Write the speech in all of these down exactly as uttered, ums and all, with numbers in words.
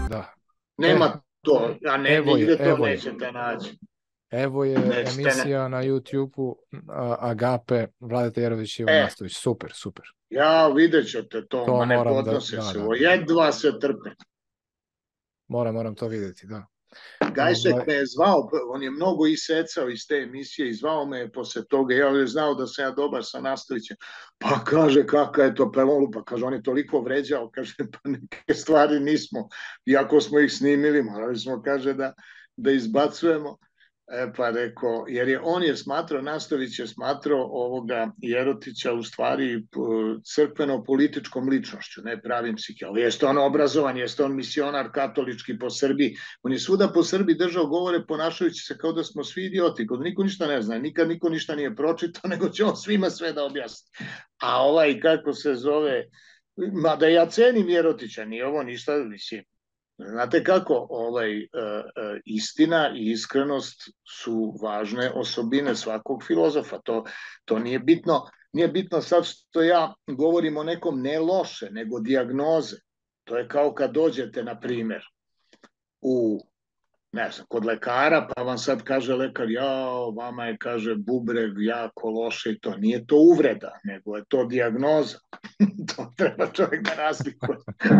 Da. Nema E, to, a ne, evo je, nigde to evo je. nećete naći. Evo je Nećete ne... emisija na YouTube-u Agape, Vladeta Jerović i Ivan E, Nastović. Super, super. ja vidjet ćete to, To ma ne moram da, podnose da, se da, ovo, da. jedva se trpe. Moram, moram to vidjeti, da. Gajsek Ovaj, me je zvao, on je mnogo isecao iz te emisije i zvao me je posle toga, ja je znao da sam ja dobar sa Nastovićem, pa kaže kaka je to pelolu, pa kaže on je toliko vređao, kaže pa neke stvari nismo, iako smo ih snimili, morali smo, kaže da, da izbacujemo. E, pa rekao, jer je on je smatrao, Nastović je smatrao ovoga Jerotića u stvari crkveno-političkom ličnošću, ne pravim psihijatom. Jeste on obrazovan, jeste on misionar katolički po Srbiji, on je svuda po Srbiji držao govore ponašajući se kao da smo svi idioti, kod niko ništa ne zna, nikad niko ništa nije pročitao, nego će on svima sve da objasni. A ovaj, kako se zove, mada ja cenim Jerotića, nije ovo ništa, mislim, znate kako, ovaj, e, e, istina i iskrenost su važne osobine svakog filozofa. To, to nije bitno, nije bitno sad što ja govorim o nekom ne loše, nego dijagnoze. To je kao kad dođete, na primer, u, ne znam, kod lekara, pa vam sad kaže lekar, jao, vama je, kaže, bubreg jako loše i to. Nije to uvreda, nego je to dijagnoza. To treba čovjek da razlikuje.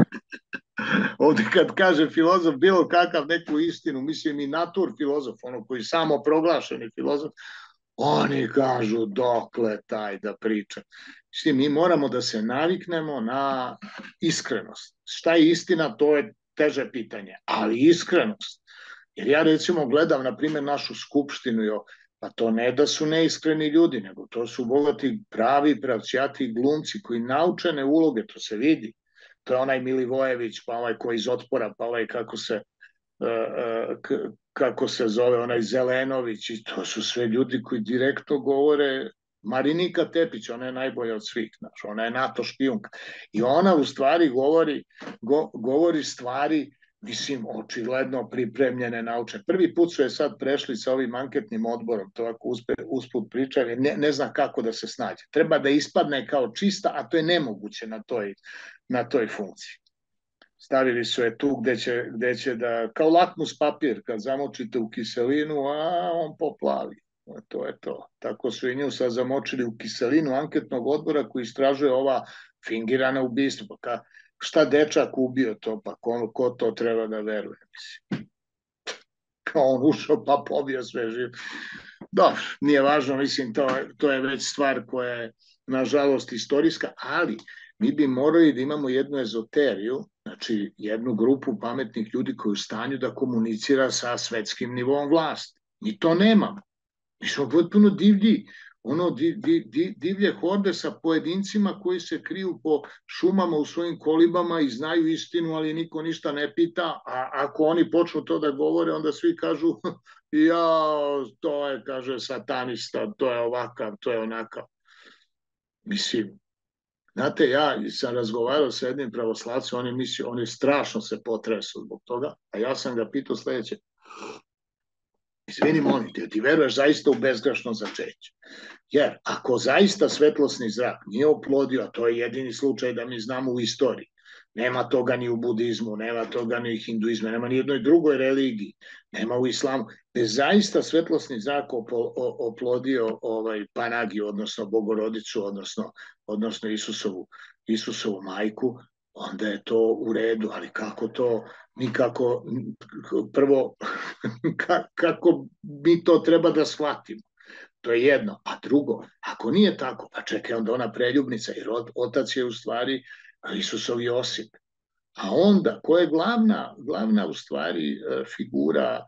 Ovdje kad kaže filozof bilo kakav neku istinu, mislim i natur filozof, ono koji samo proglašeni filozof, oni kažu dokle taj da priča. Mislim, mi moramo da se naviknemo na iskrenost. Šta je istina, to je teže pitanje, ali iskrenost. Jer ja recimo gledam, na primjer, našu skupštinu, jo, pa to ne da su neiskreni ljudi, nego to su bogati, pravi, pravcijati glumci koji naučene uloge, to se vidi. To je onaj Milivojević, pa ovaj koji iz Otpora, pa ovaj kako se, kako se zove, onaj Zelenović, i to su sve ljudi koji direktno govore. Marinika Tepić, ona je najbolja od svih, znaš, ona je NATO špijunka. I ona u stvari govori, go, govori stvari, mislim, očigledno pripremljene naučne. Prvi put su je sad prešli sa ovim anketnim odborom, to ako uspe, usput pričaju, ne, ne zna kako da se snađe. Treba da ispadne kao čista, a to je nemoguće na toj, na toj funkciji. Stavili su je tu gde će, gde će da, kao lakmus papir, kad zamočite u kiselinu, a on poplavi. To je to. Tako su i nju sad zamočili u kiselinu anketnog odbora koji istražuje ova fingirana ubistva. Pa ka, šta dečak ubio to, pa ko, ko to treba da veruje, mislim. Kao on ušao pa pobio sve živo. Dobro, nije važno, mislim, to, to je već stvar koja je, nažalost, istorijska, ali mi bi morali da imamo jednu ezoteriju, znači jednu grupu pametnih ljudi koji je u stanju da komunicira sa svetskim nivom vlasti. Mi to nemamo. Mi smo potpuno divlji, ono div, div, div, divlje horde sa pojedincima koji se kriju po šumama u svojim kolibama i znaju istinu, ali niko ništa ne pita, a ako oni počnu to da govore, onda svi kažu ja, to je, kaže, satanista, to je ovakav, to je onakav. Mislim, znate, ja sam razgovarao sa jednim pravoslavcem, on je mislio, on je strašno se potresao zbog toga, a ja sam ga pitao sledeće, izvini, molim te, ti veruješ zaista u bezgrešno začeće? Jer ako zaista svetlosni zrak nije oplodio, a to je jedini slučaj da mi znamo u istoriji, nema toga ni u budizmu, nema toga ni u hinduizmu, nema ni jednoj drugoj religiji, nema u islamu, da je zaista svetlosni zrak oplodio ovaj Panagiju, odnosno Bogorodicu, odnosno, odnosno Isusovu, Isusovu majku, onda je to u redu, ali kako to, nikako, prvo, kako mi to treba da shvatimo? To je jedno. A drugo, ako nije tako, pa čekaj, onda ona preljubnica, jer otac je u stvari Isusov Josip. A onda, ko je glavna, glavna u stvari figura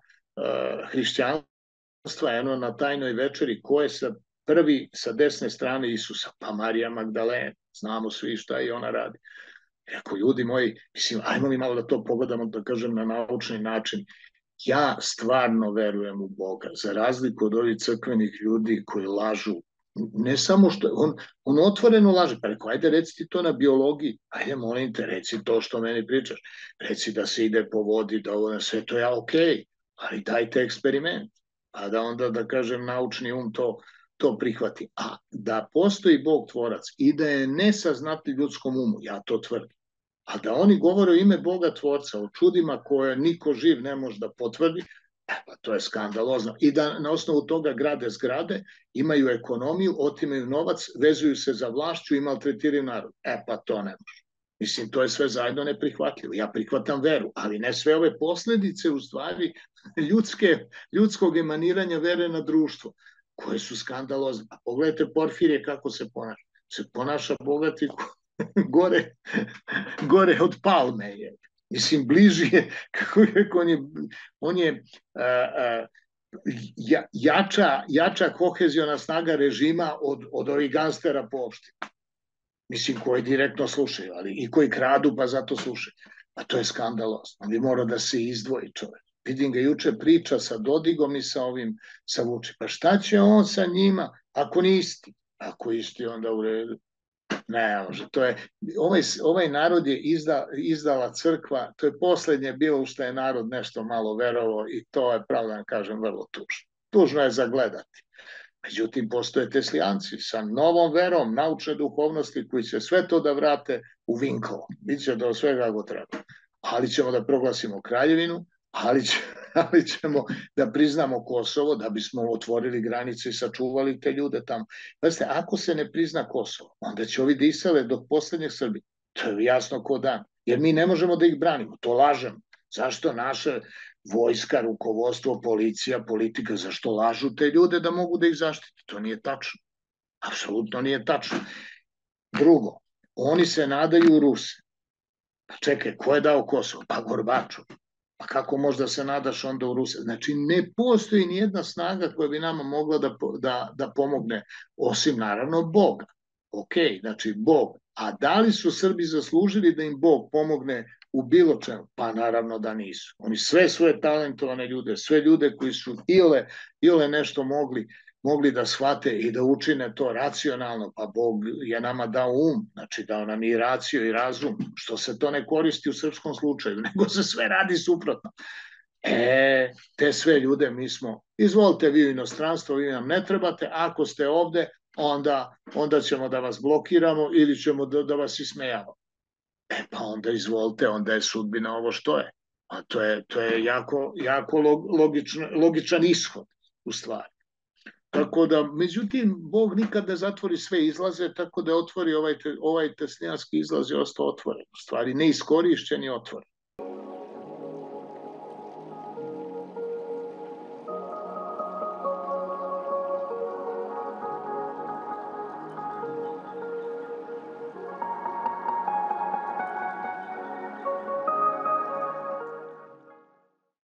hrišćanstva, eno na tajnoj večeri, ko je sa prvi sa desne strane Isusa? Pa Marija Magdalena. Znamo svi šta i ona radi. Rekao, ljudi moji, mislim, ajmo mi malo da to pogledamo, da kažem, na naučni način. Ja stvarno verujem u Boga, za razliku od ovih crkvenih ljudi koji lažu. Ne samo što, on, on otvoreno laže, pa rekao, ajde reci ti to na biologiji, ajde molim te, reci to što meni pričaš, reci da se ide po vodi, da ovo na sve, to je okej, okay, ali dajte eksperiment, pa da onda, da kažem, naučni um to, to prihvati. A da postoji Bog tvorac i da je nesaznati ljudskom umu, ja to tvrdim. A da oni govore o ime Boga Tvorca, o čudima koje niko živ ne može da potvrdi, e, pa to je skandalozno. I da na osnovu toga grade zgrade, imaju ekonomiju, otimaju novac, vezuju se za vlašću i maltretiraju narod. E, pa to ne može. Mislim, to je sve zajedno neprihvatljivo. Ja prihvatam veru, ali ne sve ove posledice u stvari ljudske, ljudskog emaniranja vere na društvo, koje su skandalozne. A pogledajte Porfirije kako se ponaša. Se ponaša bogati gore, gore od Palme je. Mislim, bliži je, kako je, on je, on je a, a, ja, jača, jača koheziona snaga režima od, od ovih gangstera po opštini. Mislim, koji direktno slušaju, ali i koji kradu, pa zato slušaju. A to je skandalozno. On bi morao da se izdvoji čovjek. Vidim ga juče priča sa Dodigom i sa ovim, sa Vučićem. Pa šta će on sa njima ako ni isti? Ako isti, onda u redu. Ne, može. To je, ovaj, ovaj narod je izda, izdala crkva, to je poslednje bilo u što je narod nešto malo verovao i to je, pravda da kažem, vrlo tužno. Tužno je zagledati. Međutim, postoje teslijanci sa novom verom naučne duhovnosti koji će sve to da vrate u Vinkovo. Biće do svega kako treba. Ali ćemo da proglasimo kraljevinu, ali, će, ali ćemo da priznamo Kosovo, da bismo otvorili granice i sačuvali te ljude tamo. Pazite, ako se ne prizna Kosovo, onda će ovi da isele do poslednjeg Srbije. To je jasno ko dan. Jer mi ne možemo da ih branimo. To lažemo. Zašto naše vojska, rukovodstvo, policija, politika, zašto lažu te ljude da mogu da ih zaštite? To nije tačno. Apsolutno nije tačno. Drugo, oni se nadaju u Ruse. Pa čekaj, ko je dao Kosovo? Pa Gorbačov. Pa kako možda se nadaš onda u Ruse? Znači, ne postoji nijedna snaga koja bi nama mogla da, da, da pomogne, osim naravno Boga. Ok, znači Bog. A da li su Srbi zaslužili da im Bog pomogne u bilo čemu? Pa naravno da nisu. Oni sve svoje talentovane ljude, sve ljude koji su iole, iole nešto mogli, mogli da shvate i da učine to racionalno, pa Bog je nama dao um, znači dao nam i raciju i razum, što se to ne koristi u srpskom slučaju, nego se sve radi suprotno. E, te sve ljude mi smo, izvolite vi u inostranstvo, vi nam ne trebate, ako ste ovde, onda, onda ćemo da vas blokiramo ili ćemo da, da vas ismejavamo. E pa onda izvolite, onda je sudbina ovo što je. A to je, to je jako, jako logično, logičan ishod u stvari. Tako da, međutim, Bog nikad ne zatvori sve izlaze, tako da otvori ovaj, ovaj teslijanski izlaz je ostao otvoren. U stvari, neiskorišćen je otvoren.